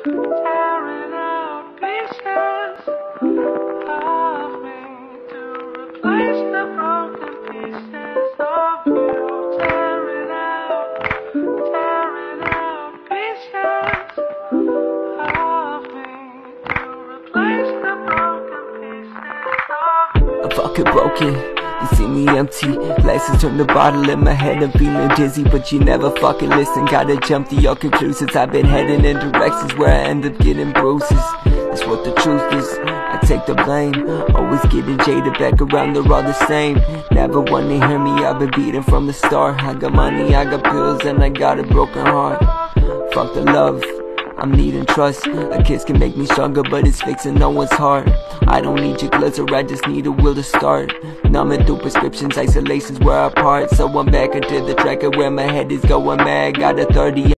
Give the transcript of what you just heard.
tearing out pieces of me to replace the broken pieces of you. Tearing out pieces of me to replace the broken pieces of you. I'm fucking broken, you see me empty. Glasses turn the bottle in my head, I'm feeling dizzy, but you never fucking listen. Gotta jump to your conclusions. I've been heading in directions where I end up getting bruises. That's what the truth is, I take the blame. Always getting jaded, back around, they're all the same. Never wanna hear me, I've been beating from the start. I got money, I got pills, and I got a broken heart. Fuck the love, I'm needing trust. A kiss can make me stronger, but it's fixing no one's heart. I don't need your glitter, I just need a will to start. Numbing through prescriptions, isolations we're apart. So I'm back into the tracker where my head is going mad. Got a 30